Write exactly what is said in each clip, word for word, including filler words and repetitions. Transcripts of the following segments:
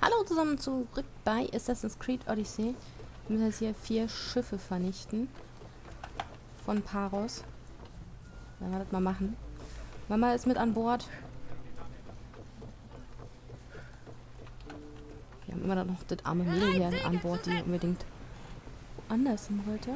Hallo zusammen, zurück bei Assassin's Creed Odyssey. Wir müssen jetzt hier vier Schiffe vernichten. Von Paros. Werden wir das mal machen. Mama ist mit an Bord. Wir haben immer noch das arme Mädel hier an Bord, die unbedingt woanders hin wollte.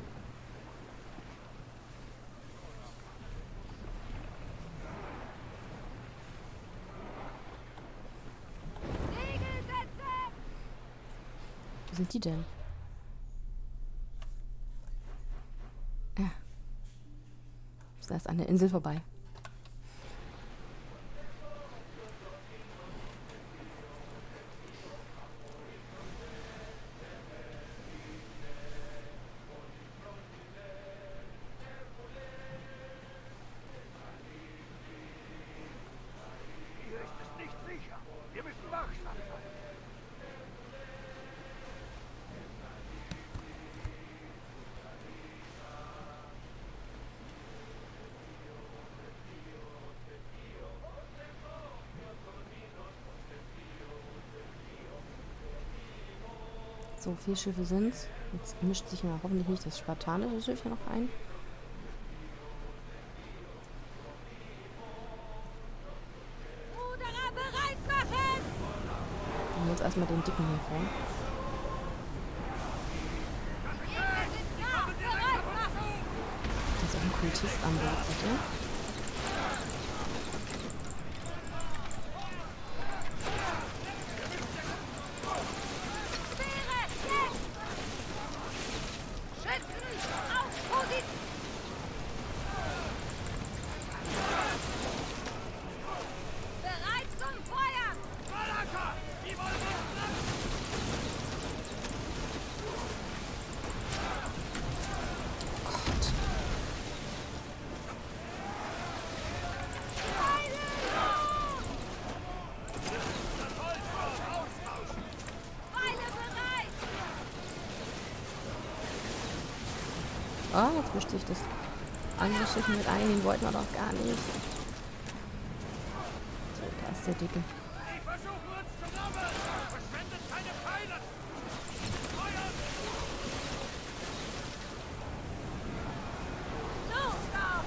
Wo sind die denn? Ja. Ist erst an der Insel vorbei. Hier ist es nicht sicher. Wir müssen wachsam sein. So, vier Schiffe sind's. Jetzt mischt sich mal hoffentlich nicht das spartanische Schiff hier noch ein. Ruderer bereit machen! Nehmen wir uns erstmal den dicken hier vor. Gegner sind da! Bereit machen! Da ist auch ein Kultist an Bord, bitte. Speere! Jetzt! Schützen! Auf Position! Bereit zum Feuern! Malaka! Die wollen uns treffen! Gott. Pfeile los! Das Holzkorb austauschen! Pfeile bereit! Ah, jetzt mischt sich das andere Schiff mit ein. Den wollten wir doch gar nicht. So, da ist der Dicke. Die versuchen uns zu rammeln! Verschwendet keine Pfeile! Feuern! Los doch!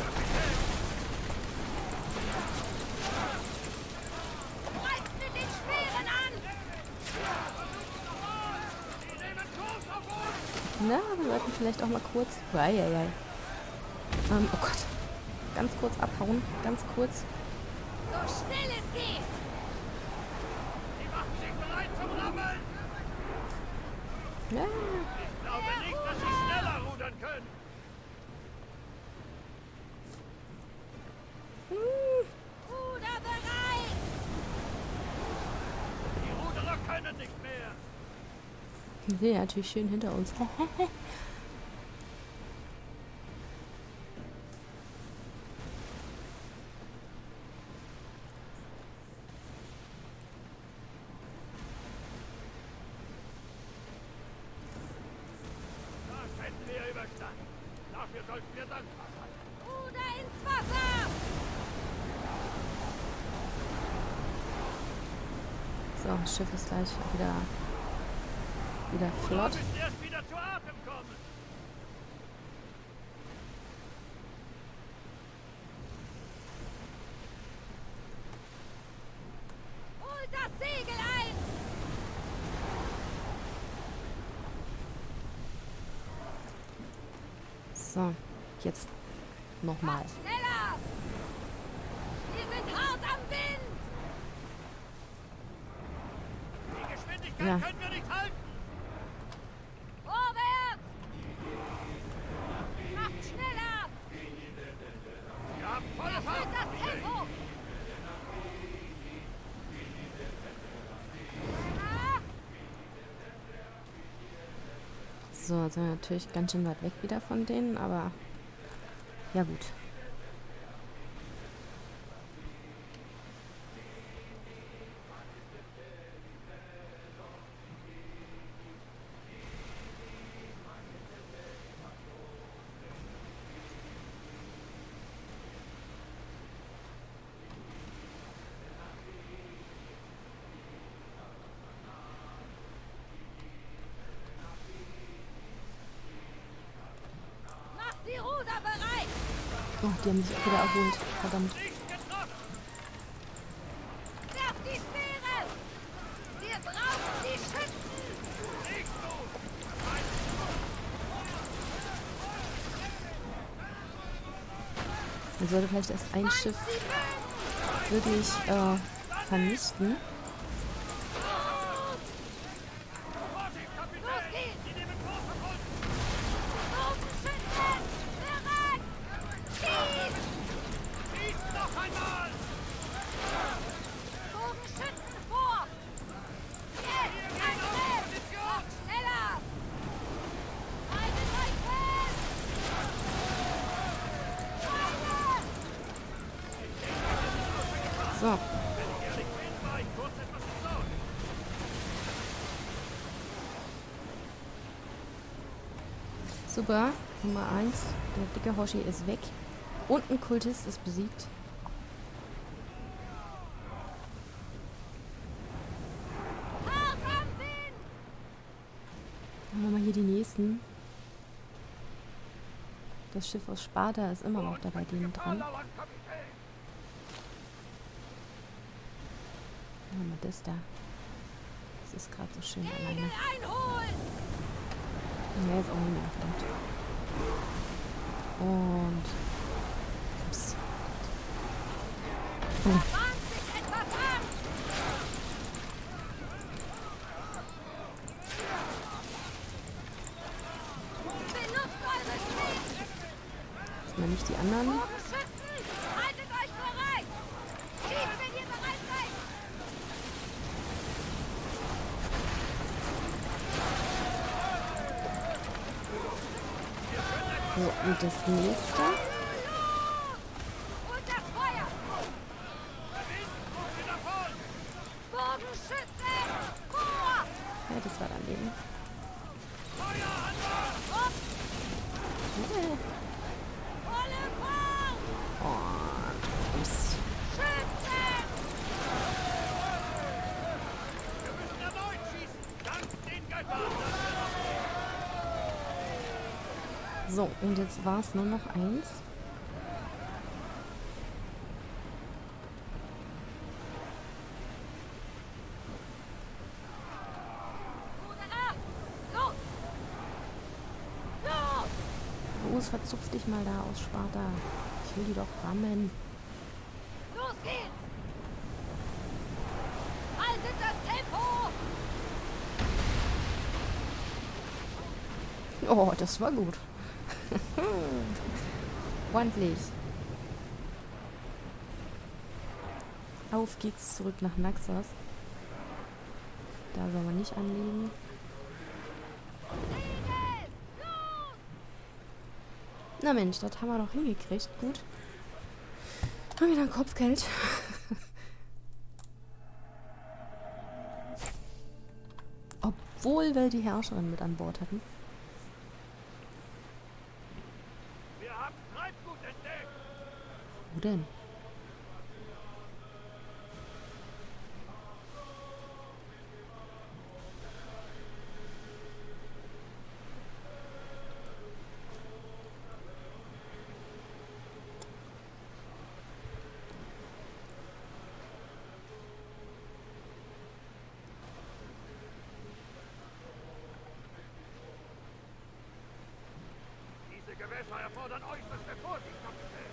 Greift mit den Speeren an! Die nehmen Kurs auf uns! Na, wir sollten vielleicht auch mal kurz... Eieiei. Ähm, oh Gott. Ganz kurz abhauen. Ganz kurz. So schnell es geht! Die machen sich bereit zum Rammeln! Ja. Ich glaube nicht, dass sie schneller rudern können! Ruder bereit! Die Ruderer können nicht mehr! Die sind ja natürlich schön hinter uns. Das hätten wir überstanden. Dafür sollten wir dankbar sein. Ruder ins Wasser! So, das Schiff ist gleich wieder, wieder Wir flott. müssen erst wieder zu Atem kommen. Holt das Segel ein! So, jetzt nochmal. Schneller! Wir sind hart am Wind! Die Geschwindigkeit Ja. können wir nicht halten. Vorwärts! Macht schneller! Wir haben volle Erhöht Fahrt. das Tempo! Ah, So, jetzt sind wir natürlich ganz schön weit weg wieder von denen, aber ja gut. Oh, die haben sich auch wieder erholt. Verdammt. Werf die Speere! Wir brauchen die Schützen! Man sollte vielleicht erst ein Schiff wirklich äh, vernichten. Los geht's! Bogenschützen! Bereit! Schieß! Schießt noch einmal! Bogenschützen vor! Jetzt! Ein Schiff! Macht schneller! Haltet euch fest! Pfeile! So. Wenn ich ehrlich bin, war ich kurz etwas besorgt. Super. Nummer eins. Der dicke Hoshi ist weg. Und ein Kultist ist besiegt. Hart am Wind! Dann haben wir mal hier die nächsten. Das Schiff aus Sparta ist immer noch da bei denen dran. Dann haben wir das da. Das ist gerade so schön alleine. Segel einholen! Ja, jetzt auch nicht mehr. Verdammt. Und... Ups. Da bahnt sich etwas an! Benutzt eure Speere! Erstmal nicht die anderen. Bogenschützen! Haltet euch bereit! Schießt, wenn ihr bereit seid! So, und das nächste. Unter Feuer! Der Wind kommt wieder voll! Bogenschützen! Vor! Ja, das war daneben. Feuer an Bord! Hopp! Yeah. Volle Fahrt! Und... Ups. Schützen! Wir müssen erneut schießen! Dank den Göttern! So, und jetzt war es nur noch eins. Ruderer! Los! Los! Los, verzupf dich mal da aus Sparta. Ich will die doch rammen. Los geht's! Haltet das Tempo! Oh, das war gut. Ordentlich. Auf geht's zurück nach Naxos. Da soll man nicht anlegen. Segel! Los! Na Mensch, das haben wir doch hingekriegt. Gut. Haben wir dann Kopfgeld. Obwohl wir die Herrscherin mit an Bord hatten. Wir haben Treibgut entdeckt! Wo denn? Diese Gewässer erfordern äußerste Vorsicht, Kapitän!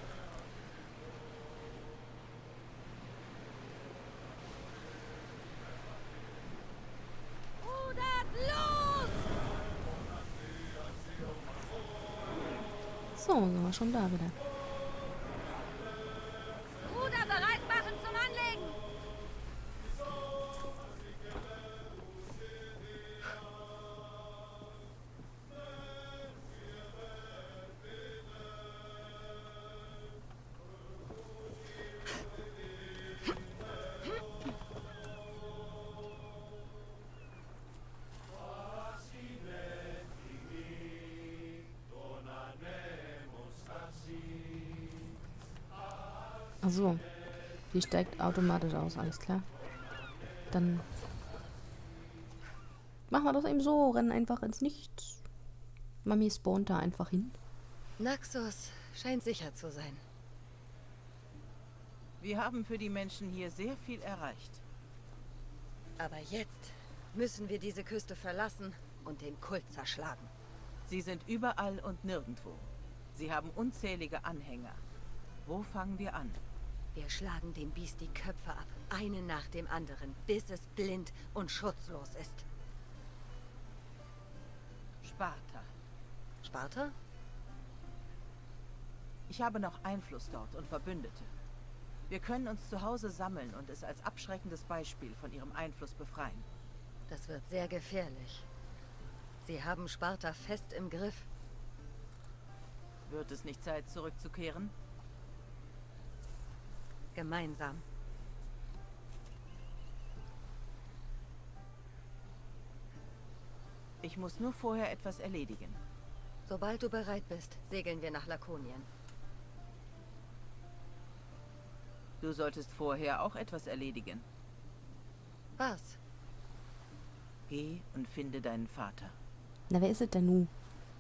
Rudert los! So, sind wir schon da wieder. Ruder bereit machen zum Anlegen! Ach so. Die steigt automatisch aus, alles klar. Dann machen wir das eben so, rennen einfach ins Nichts. Mami spawnt da einfach hin. Naxos scheint sicher zu sein. Wir haben für die Menschen hier sehr viel erreicht. Aber jetzt müssen wir diese Küste verlassen und den Kult zerschlagen. Sie sind überall und nirgendwo. Sie haben unzählige Anhänger. Wo fangen wir an? Wir schlagen dem Biest die Köpfe ab, einen nach dem anderen, bis es blind und schutzlos ist. Sparta. Sparta? Ich habe noch Einfluss dort und Verbündete. Wir können uns zu Hause sammeln und es als abschreckendes Beispiel von ihrem Einfluss befreien. Das wird sehr gefährlich. Sie haben Sparta fest im Griff. Wird es nicht Zeit, zurückzukehren? Gemeinsam. Ich muss nur vorher etwas erledigen. Sobald du bereit bist, segeln wir nach Lakonien. Du solltest vorher auch etwas erledigen. Was? Geh und finde deinen Vater. Na, wer ist es denn nun?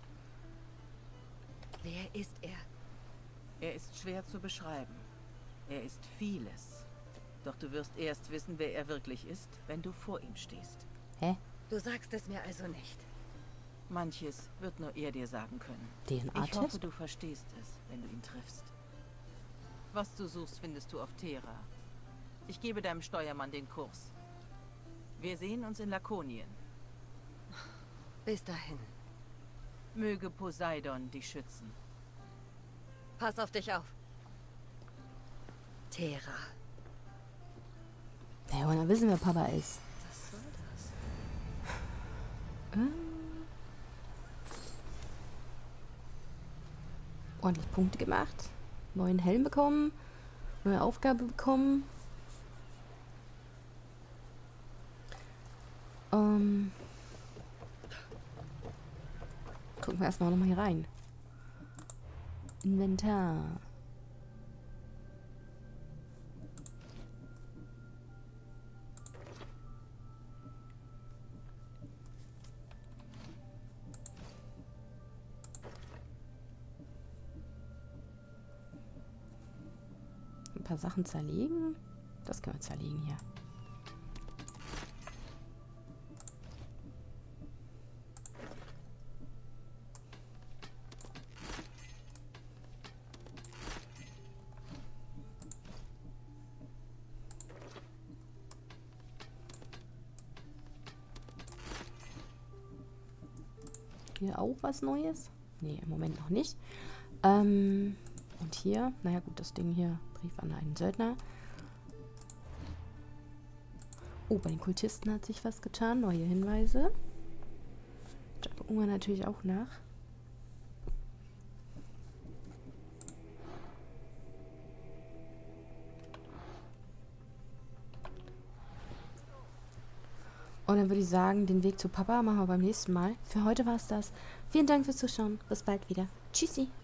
Wer ist er? Er ist schwer zu beschreiben. Er ist vieles. Doch du wirst erst wissen, wer er wirklich ist, wenn du vor ihm stehst. Hä? Du sagst es mir also nicht. Manches wird nur er dir sagen können. D N A-Test? Ich hoffe, du verstehst es, wenn du ihn triffst. Was du suchst, findest du auf Terra. Ich gebe deinem Steuermann den Kurs. Wir sehen uns in Lakonien. Bis dahin. Möge Poseidon dich schützen. Pass auf dich auf. Terra. Ja, und dann wissen wir, Papa ist. Was war das? Ähm. Ordentlich Punkte gemacht. Neuen Helm bekommen. Neue Aufgabe bekommen. Ähm. Gucken wir erstmal nochmal hier rein. Inventar. Ein paar Sachen zerlegen. Das können wir zerlegen hier. Hier auch was Neues? Nee, im Moment noch nicht. Ähm, und hier, naja gut, das Ding hier, Brief an einen Söldner. Oh, bei den Kultisten hat sich was getan. Neue Hinweise. Da gucken wir natürlich auch nach. Und dann würde ich sagen, den Weg zu Papa machen wir beim nächsten Mal. Für heute war es das. Vielen Dank fürs Zuschauen. Bis bald wieder. Tschüssi.